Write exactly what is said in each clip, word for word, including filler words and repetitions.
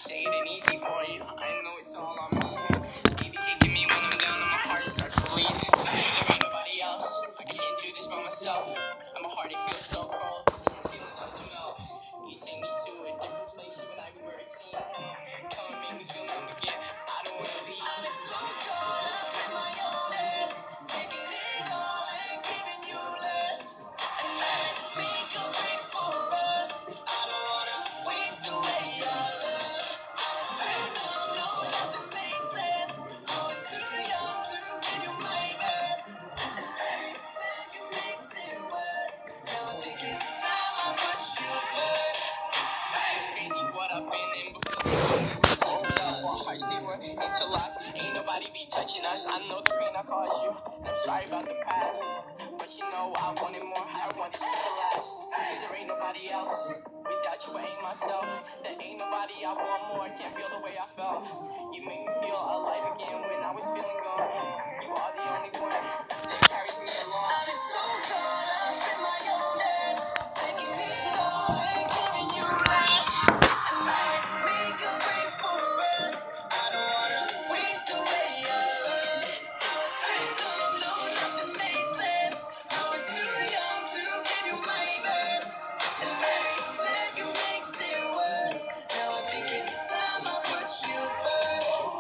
say it ain't easy for you. I know it's all on me. Baby kicking me when I'm down and my heart starts to bleed. There ain't nobody else. I can't do this by myself. And my heart, it feels so cold. And my feelings start to melt. You take me to a different place, even I we were a team. Come and make me feel numb again. I don't wanna leave. I've been so caught up in my own head, taking it all and giving you less. And let's make a break for us. I don't wanna waste away our love. I was too numb, no, nothing makes sense. I was too young to give you my best. And every second makes it worse. Now I'm thinking time I put you first. It's crazy what I've been in before. So tough, our hearts they were interlocked. Ain't nobody be touching us. I know the pain I caused you. I'm sorry about the past, but you know I wanted more. I wanted you to last. Cause there ain't nobody else. Without you, I ain't myself. There ain't nobody I want more. Can't feel the way I felt. You made me feel alive again when I was feeling gone. You are the only one that carries me along. I've been so caught up in my own head, taking it all and giving you less. And let's make a break for us. I don't wanna waste away our love. I was too numb, no, nothing made sense. I was too young to give you my best. And every second makes it worse. Now I'm thinking time I put you first.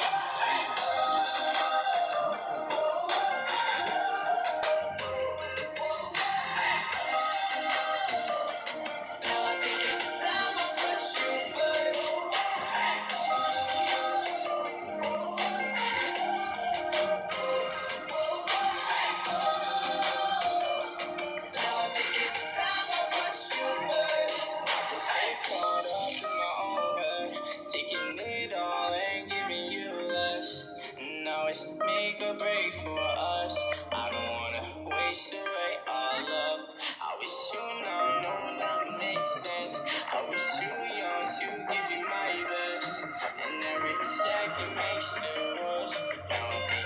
Now I'm thinking time I put you first. Now I'm thinking time I put you first. Stay caught up in my own head, taking it all and giving you less. Now it's make or break for us. I don't wanna waste away our love. I was too numb, no, nothing makes sense. I was too young to give you my best, and every second makes it worse. Now I'm thinking